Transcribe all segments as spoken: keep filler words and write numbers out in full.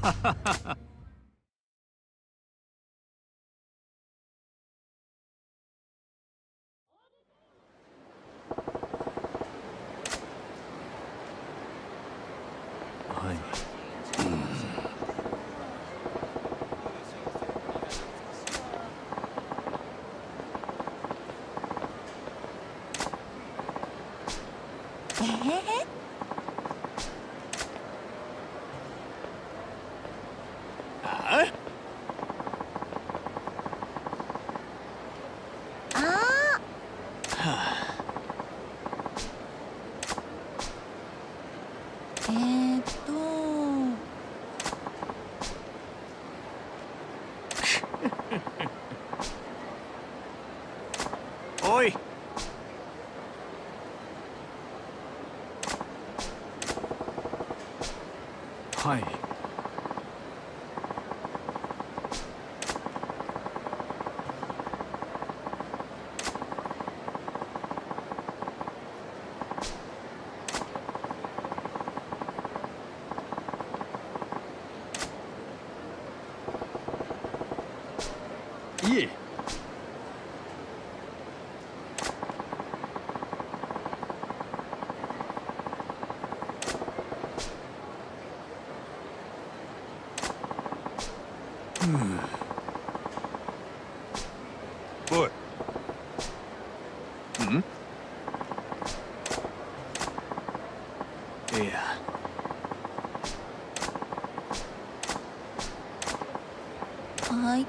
はい。 えへへ。 あああ。えーっと。 おい。はい。いえ。うん。おい。ん？いや。 はい。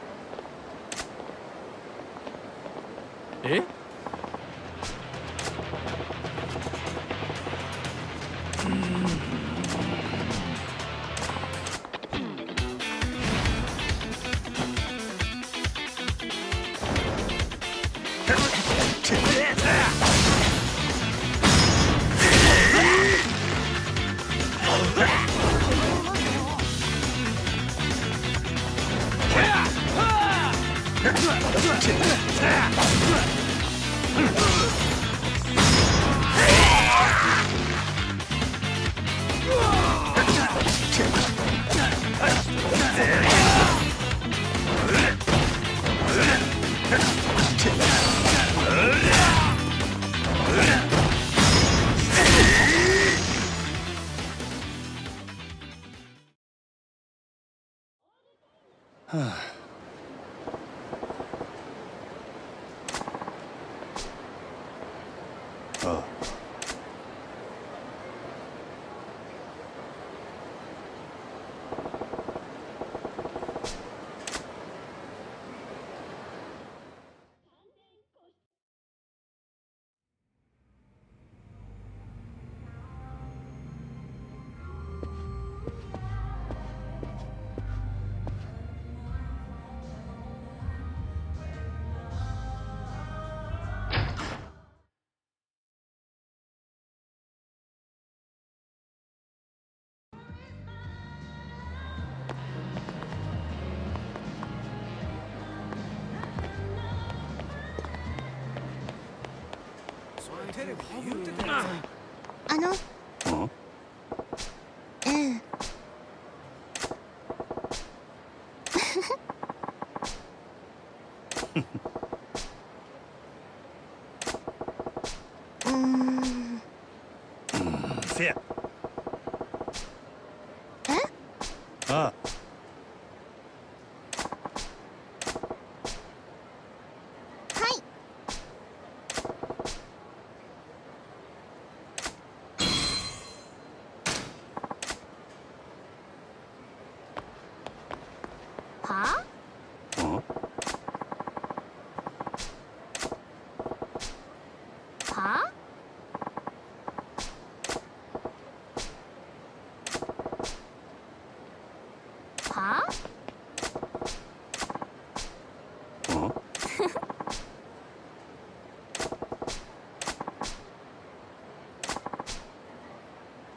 え？はあ。ああ。 あの。 ん？ ええ。うーん。 せや。 え？ ああ。 はい。はあ？ ん？ はあ？はあ？ ん？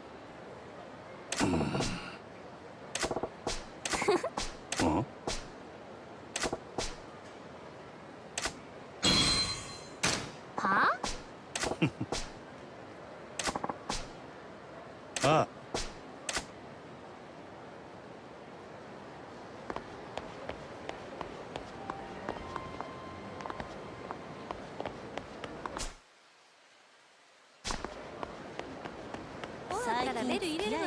うん。 らベル入れるわ。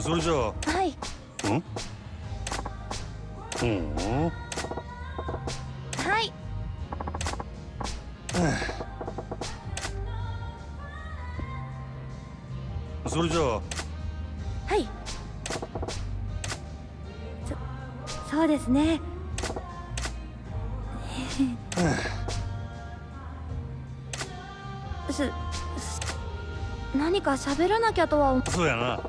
それじゃあ。 はい。 うんうん。 はい。 それじゃあ。 はい。そ、そうですね。す、す、何か喋らなきゃとは思う。 そうやな。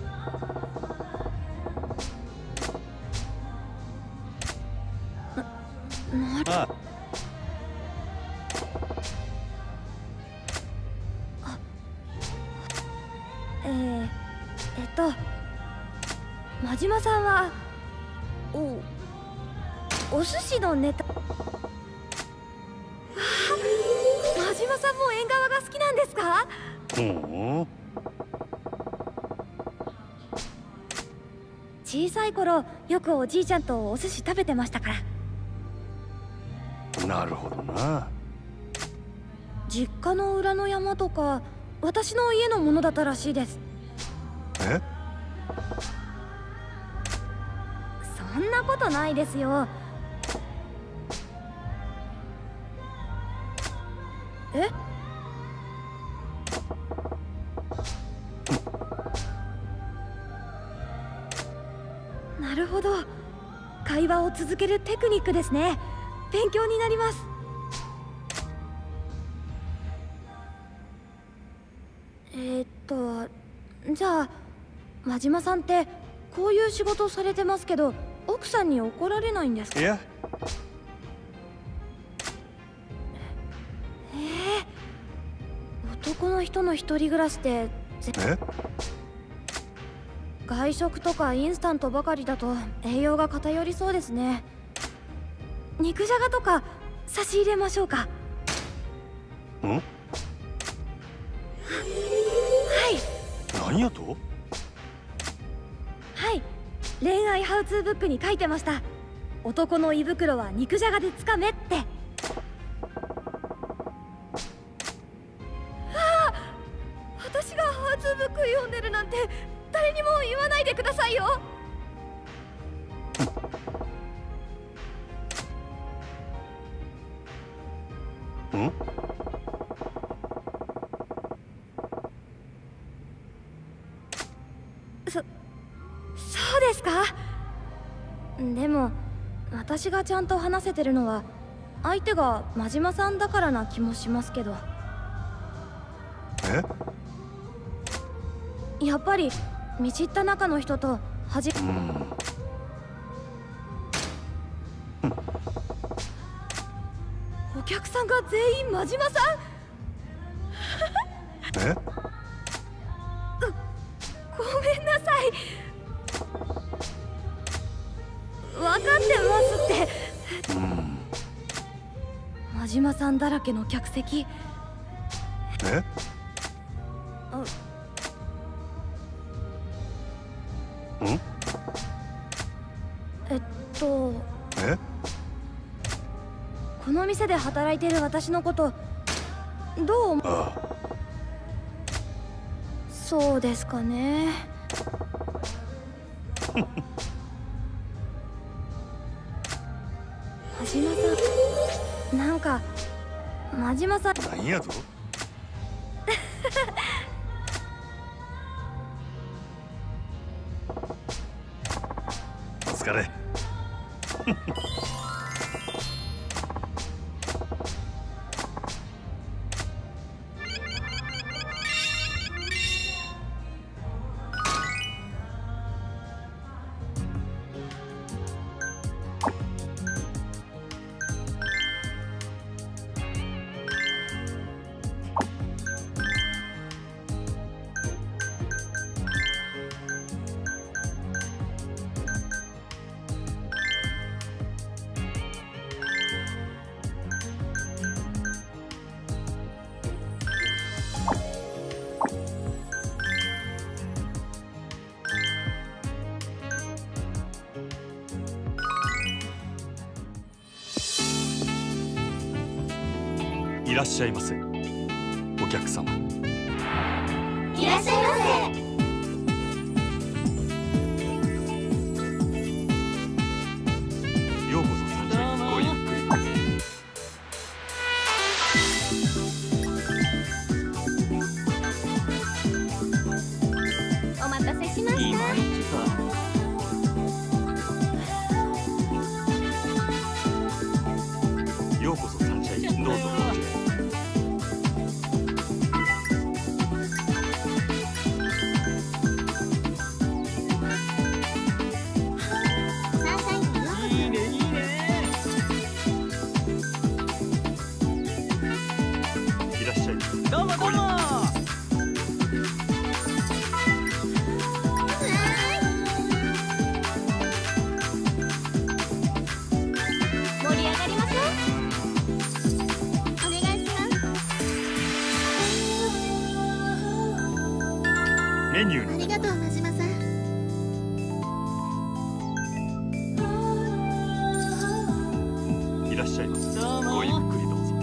なる。 ああ。えー、えっと真島さんはおお寿司のネタ。わあ、真島さんも縁側が好きなんですか？ うん。 小さい頃よくおじいちゃんとお寿司食べてましたから。 なるほどな。 実家の裏の山とか私の家のものだったらしいです。 え？ そんなことないですよ。え？なるほど。会話を続けるテクニックですね。勉強になります。えー、っとじゃあ真島さんってこういう仕事されてますけど奥さんに怒られないんですか？ いや。 ええー、男の人の一人暮らしってえ？ 外食とかインスタントばかりだと栄養が偏りそうですね。肉じゃがとか差し入れましょうか。 ん？ はい。 何やと？ はい、恋愛ハウツーブックに書いてました。男の胃袋は肉じゃがでつかめって。ああ、私がハウツーブック読んでるなんて誰にも言わないでくださいよ。 ん？ そ、そうですか？でも私がちゃんと話せてるのは相手が真島さんだからな気もしますけど。 え？ やっぱり見知った中の人とはじ、 うん。 お客さんが全員真島さん。 え？ ごめんなさい。分かってますって。 うん。 真島さんだらけの客席。 え？ あ、 ん？ えっとえ？ この店で働いてる私のことどう思う？ ああ。 そうですかね。真島さん、なんか真島さん。 何やぞ。お疲れ。いらっしゃいませ、お客様。 いらっしゃいませ。 メニューにありがとう真島さん。 いらっしゃいませ。ごゆっくりどうぞ。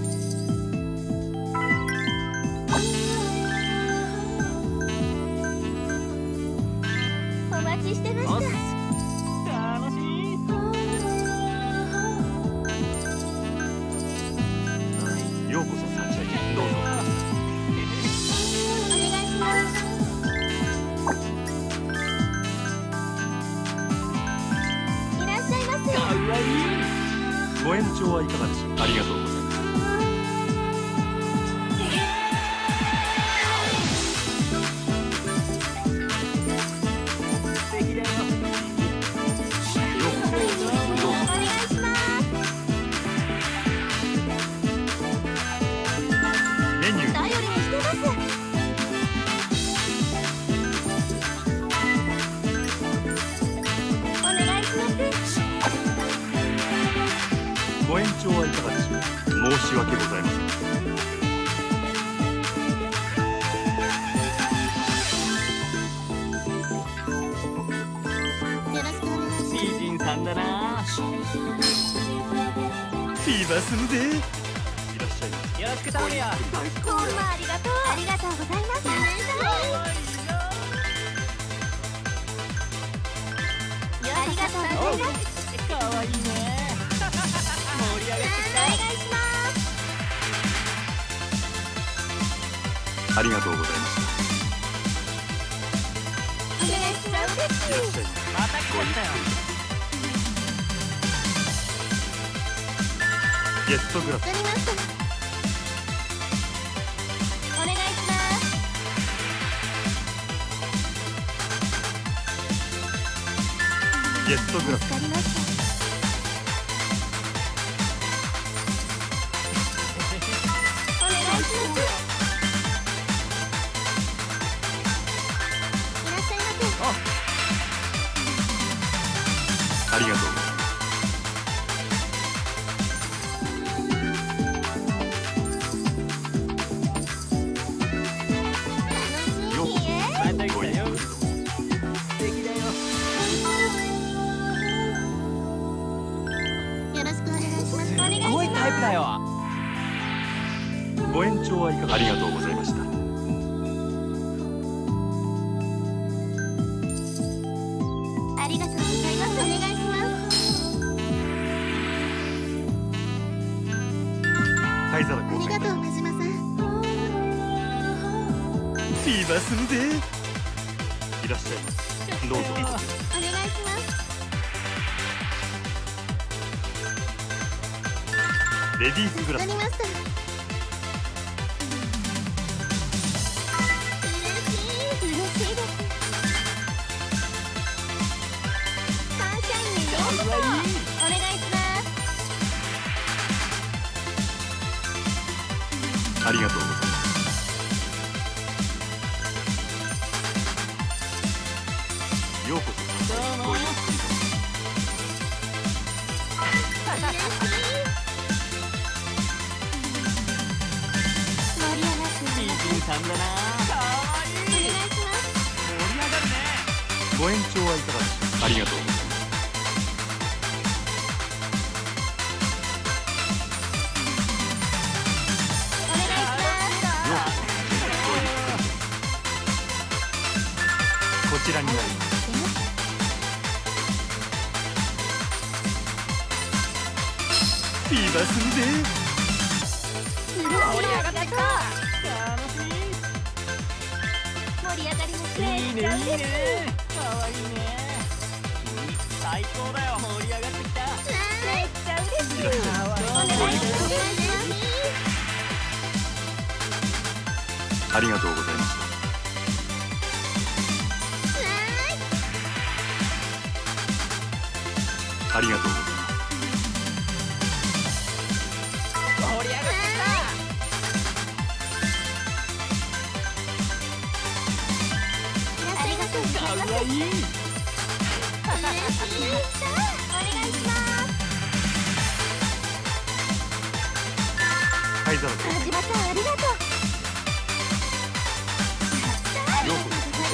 お待ちしてました。 楽しい。 ようこそサンシャイン。どうぞ。 お願いします。いらっしゃいませ。 かわいい。 ご延長はいかがでしょう。ありがとうございます。 素敵だよ。 ようこそ。どうぞ。 お願いします。 メニュー。 頼りにしてます。お願いします。 ご延長はいかがでしょう。申し訳ございません。 よろしくお願いし美人さんだな。 フィーバーするで。いらっしゃいませ。 よろしく頼むよ。 どうもありがとう。ありがとうございます。ありがとうございます。 かわいいね。盛り上がってきお願いします。 ありがとうございましお願いします。 た。いらっしゃいませ。 た。また来ちゃったよ。 ゲストグラス。 わかりました。 お願いします。 ゲストグラス。 わかりました。お願いします。いらっしゃいませ。 ありがとうございます。ようこいいえ。 また来そ。ごゆたよ。 っくりどうぞ。 素敵だよ。 よろしくお願いします。 すごいタイプだよ。 ご延長はいかが。ありがとうございました。 ありがとうございます。お願いします。 灰皿あ交換。 りがとう真島さん。 フィーバーするで。いらっしゃいませ。どうぞ。 お願いします。 レディースグラス。 わかりました。嬉しい。嬉しいです。サンシャインにようこそ。 かわいい。 お願いします。 ありがとうございます。ようこそ。 どうもごゆっくりどうぞ。 盛り上がって美います。 人さんだな。かわいい。 お願いします。 盛り上がるね。 ご延長はいかがでしょう。ありがとうございます。 お願いしようこそ。ごゆっくりどうぞ。こちらになります。フィーバーするで。 ます。盛り上がってきた。 楽し盛り上がりますい。いいね、いいめっちゃ嬉しね。かわいいね。君、最高だよ。盛り上がってきた。 めっちゃ嬉しい。 いらっしゃいまお願いします。 せ。ありがとうございました。ありがとうございます。 盛り上がってありがとうございきた。かます。 わいい。 お願いします。 灰皿交換。 真島さんありがとう。 ようこそ。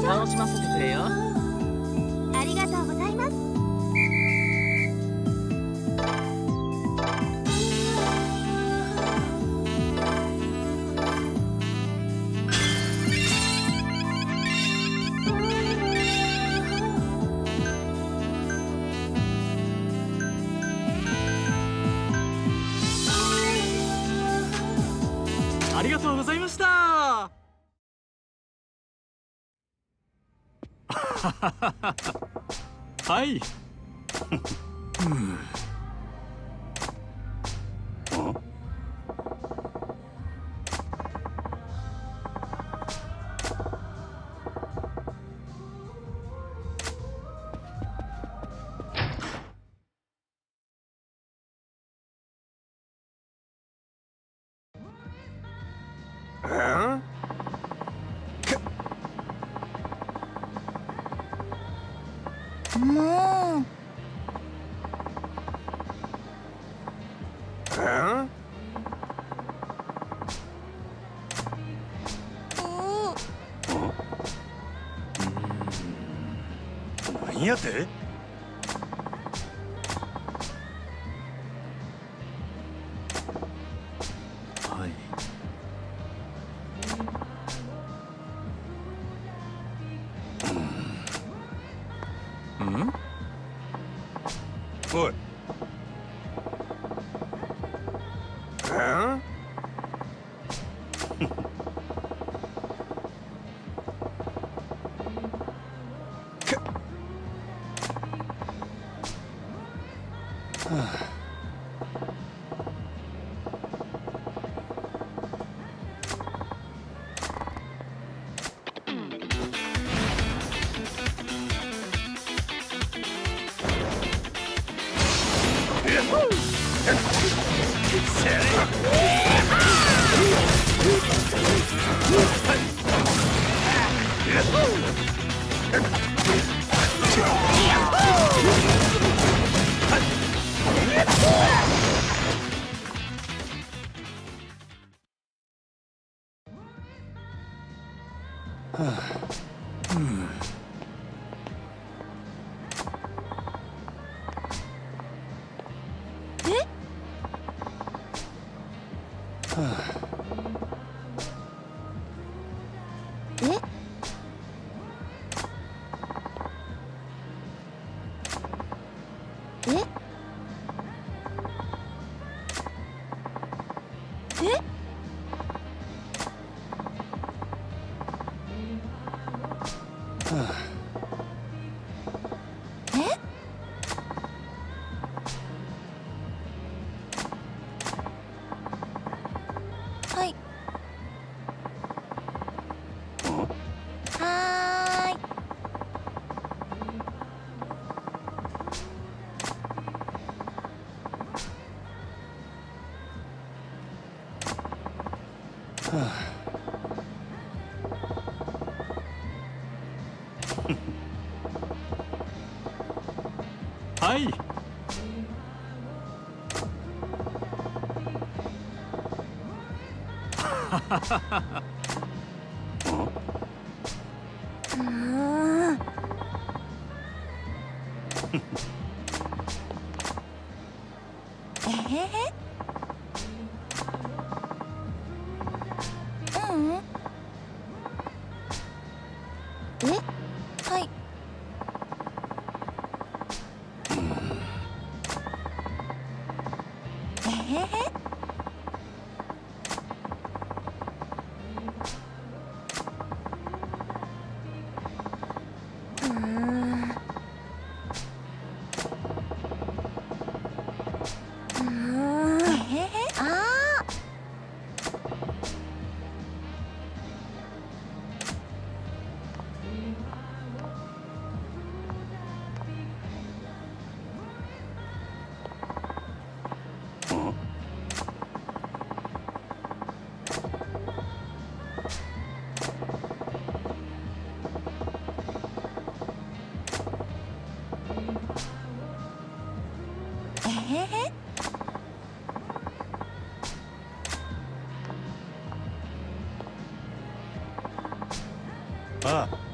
しょ。 楽しませてくれよ。 ありがとうございます。 ありがとうございました。はい。 もう。 何やて？はい。うん？おい。はい。ああ。